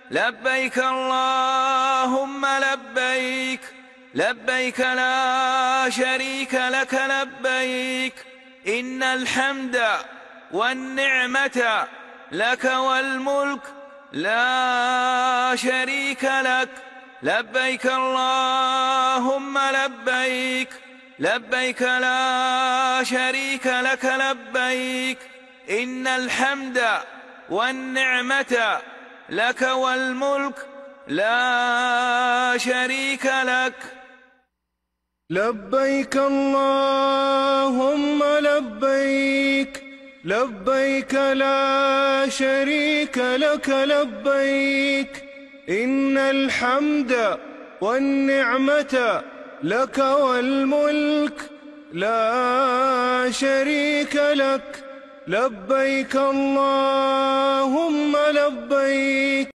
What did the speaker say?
لبيك اللهم لبيك، لبيك لا شريك لك لبيك، إن الحمد والنعمة لك والملك لا شريك لك. لبيك اللهم لبيك، لبيك لا شريك لك لبيك، إن الحمد والنعمة لك والملك لا شريك لك. لبيك اللهم لبيك، لبيك لا شريك لك لبيك، إن الحمد والنعمة لك والملك لا شريك لك. لبيك اللهم لبيك.